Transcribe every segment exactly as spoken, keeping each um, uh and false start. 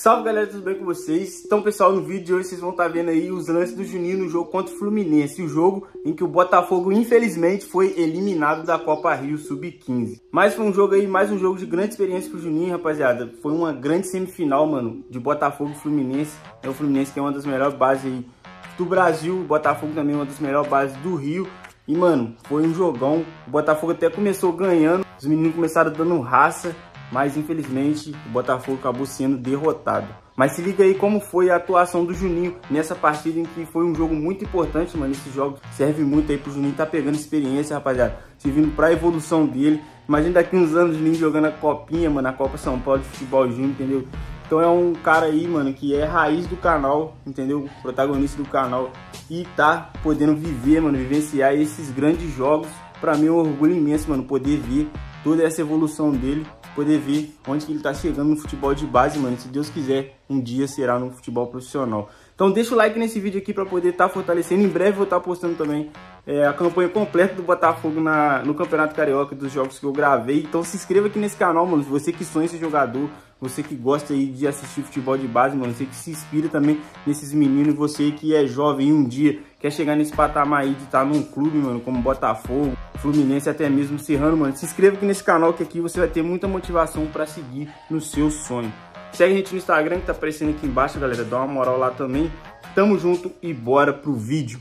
Salve galera, tudo bem com vocês? Então pessoal, no vídeo de hoje vocês vão estar vendo aí os lances do Juninho no jogo contra o Fluminense. O jogo em que o Botafogo infelizmente foi eliminado da Copa Rio sub quinze. Mas foi um jogo aí, mais um jogo de grande experiência pro Juninho, rapaziada. Foi uma grande semifinal, mano, de Botafogo e Fluminense. É o Fluminense que é uma das melhores bases aí do Brasil. O Botafogo também é uma das melhores bases do Rio. E mano, foi um jogão. O Botafogo até começou ganhando. Os meninos começaram dando raça. Mas infelizmente o Botafogo acabou sendo derrotado. Mas se liga aí como foi a atuação do Juninho nessa partida, em que foi um jogo muito importante, mano. Esse jogo serve muito aí pro Juninho tá pegando experiência, rapaziada, servindo pra evolução dele. Imagina daqui uns anos o Juninho jogando a copinha, mano, a Copa São Paulo de futebol júnior, entendeu? Então é um cara aí, mano, que é raiz do canal, entendeu? Protagonista do canal e tá podendo viver, mano, vivenciar esses grandes jogos. Pra mim é um orgulho imenso, mano, poder ver toda essa evolução dele, poder ver onde que ele tá chegando no futebol de base, mano. Se Deus quiser, um dia será no futebol profissional. Então deixa o like nesse vídeo aqui para poder estar tá fortalecendo. Em breve vou estar tá postando também é, a campanha completa do Botafogo na, no Campeonato Carioca, dos jogos que eu gravei. Então se inscreva aqui nesse canal, mano. Você que sonha ser jogador, você que gosta aí de assistir futebol de base, mano. Você que se inspira também nesses meninos. Você que é jovem e um dia quer chegar nesse patamar aí de estar tá num clube, mano, como Botafogo, Fluminense, até mesmo Serrano, mano. Se inscreva aqui nesse canal, que aqui você vai ter muita motivação para seguir no seu sonho. Segue a gente no Instagram, que tá aparecendo aqui embaixo, galera. Dá uma moral lá também. Tamo junto e bora pro vídeo.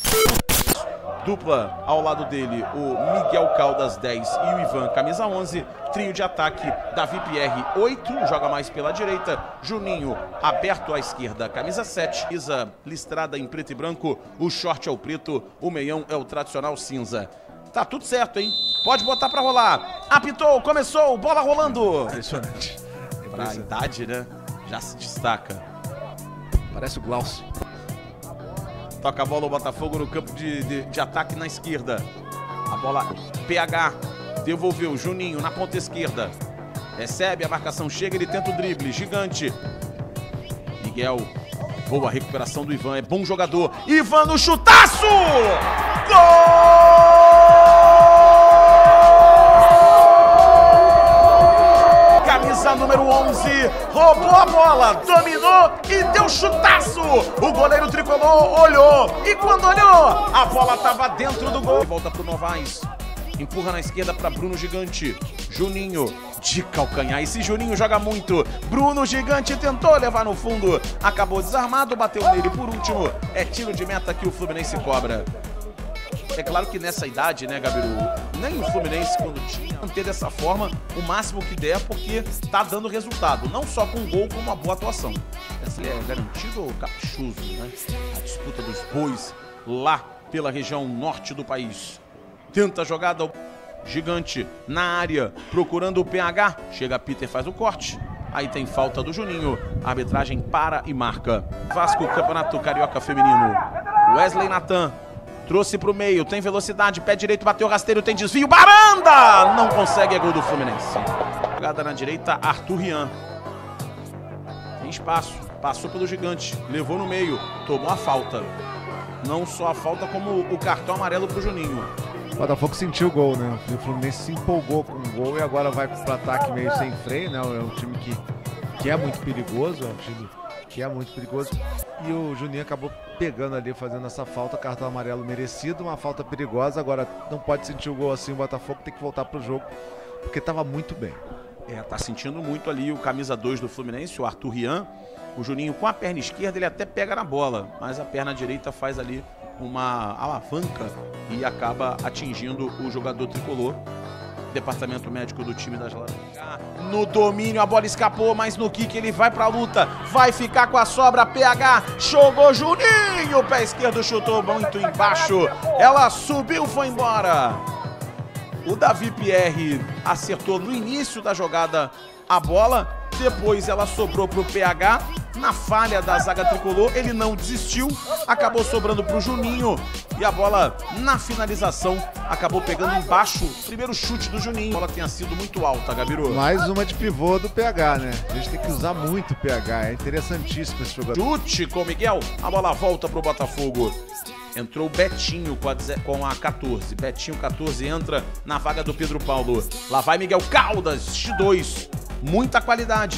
Dupla ao lado dele, o Miguel Caldas, dez, e o Ivan, camisa onze. Trio de ataque, Davi Pierre, oito, joga mais pela direita. Juninho, aberto à esquerda, camisa sete. Isa listrada em preto e branco, o short é o preto, o meião é o tradicional cinza. Tá tudo certo, hein? Pode botar pra rolar. Apitou, começou, bola rolando. Impressionante. Pra idade, né? Já se destaca. Parece o Glaucio. Toca a bola o Botafogo no campo de, de, de ataque na esquerda. A bola P H devolveu, Juninho na ponta esquerda. Recebe, a marcação chega, ele tenta o drible, gigante. Miguel, boa recuperação do Ivan, é bom jogador. Ivan no chutaço! Gol! Camisa número onze, roubou a bola, dominou e deu chutaço. O goleiro tricolor olhou e quando olhou, a bola estava dentro do gol. Volta pro Novaes, empurra na esquerda para Bruno Gigante. Juninho de calcanhar, esse Juninho joga muito. Bruno Gigante tentou levar no fundo, acabou desarmado, bateu nele por último. É tiro de meta que o Fluminense cobra. É claro que nessa idade, né, Gabiru, nem o Fluminense, quando tinha, manter dessa forma o máximo que der, porque tá dando resultado, não só com gol, como uma boa atuação. Essa é garantido ou caprichoso, né? A disputa dos bois lá pela região norte do país. Tenta a jogada, Gigante na área, procurando o P H. Chega Peter, faz o corte. Aí tem falta do Juninho. A arbitragem para e marca. Vasco, Campeonato Carioca Feminino. Wesley Natan trouxe pro meio, tem velocidade, pé direito, bateu rasteiro, tem desvio, Baranda! Não consegue, é gol do Fluminense. Jogada na direita, Arthur Rian. Tem espaço, passou pelo Gigante, levou no meio, tomou a falta. Não só a falta, como o cartão amarelo pro Juninho. O Botafogo sentiu o gol, né? O Fluminense se empolgou com o gol e agora vai pro ataque meio sem freio, né? É um time que, que é muito perigoso, é um time que é muito perigoso. E o Juninho acabou pegando ali, fazendo essa falta, cartão amarelo merecido, uma falta perigosa. Agora não pode sentir o gol assim, o Botafogo tem que voltar pro jogo, porque estava muito bem. É, tá sentindo muito ali o camisa dois do Fluminense, o Arthur Rian. O Juninho com a perna esquerda, ele até pega na bola, mas a perna direita faz ali uma alavanca e acaba atingindo o jogador tricolor. Departamento médico do time das Laranjas. No domínio, a bola escapou, mas no kick ele vai pra luta. Vai ficar com a sobra, P H. Jogou Juninho, pé esquerdo chutou muito embaixo. Ela subiu, foi embora. O Davi Pierre acertou no início da jogada a bola. Depois ela sobrou pro P H. Na falha da zaga tricolor, ele não desistiu. Acabou sobrando pro Juninho. E a bola, na finalização, acabou pegando embaixo. Primeiro chute do Juninho. A bola tenha sido muito alta, Gabiru. Mais uma de pivô do P H, né? A gente tem que usar muito o P H. É interessantíssimo esse jogador. Chute com o Miguel. A bola volta pro Botafogo. Entrou o Betinho com a, com a quatorze. Betinho quatorze entra na vaga do Pedro Paulo. Lá vai Miguel Caldas, X dois. Muita qualidade.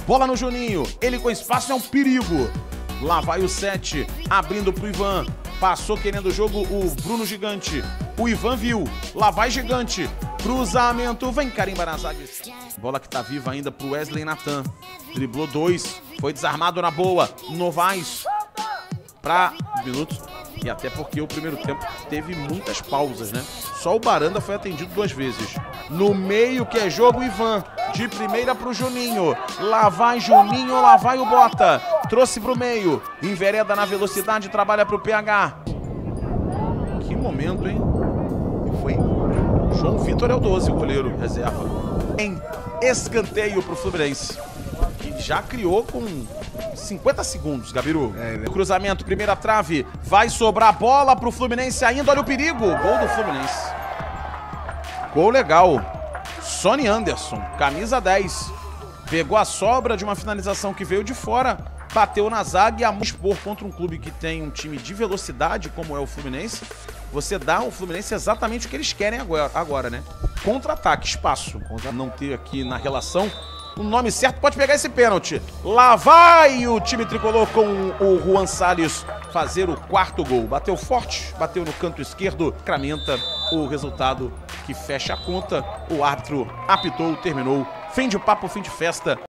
Bola no Juninho, ele com espaço é um perigo. Lá vai o sete, abrindo pro Ivan. Passou querendo o jogo o Bruno Gigante. O Ivan viu, lá vai Gigante. Cruzamento, vem carimba na zaga. Bola que tá viva ainda pro Wesley Natan. Driblou dois, foi desarmado na boa. Novaes pra minutos. E até porque o primeiro tempo teve muitas pausas, né? Só o Baranda foi atendido duas vezes. No meio que é jogo, Ivan. De primeira pro Juninho. Lá vai Juninho, lá vai o Bota. Trouxe pro meio. Envereda na velocidade, trabalha pro P H. Que momento, hein? E foi João Vitor é o doze, o goleiro reserva. Em escanteio pro Fluminense. Que já criou com cinquenta segundos, Gabiru. É, né? Cruzamento, primeira trave. Vai sobrar bola pro Fluminense ainda. Olha o perigo. Gol do Fluminense. Gol legal. Sonny Anderson, camisa dez. Pegou a sobra de uma finalização que veio de fora. Bateu na zaga e a expor contra um clube que tem um time de velocidade, como é o Fluminense. Você dá ao Fluminense exatamente o que eles querem agora, agora né? Contra-ataque, espaço. Contra não ter aqui na relação o nome certo, pode pegar esse pênalti. Lá vai o time tricolor com o Juan Salles fazer o quarto gol. Bateu forte, bateu no canto esquerdo, sacramenta o resultado que fecha a conta. O árbitro apitou, terminou. Fim de papo, fim de festa.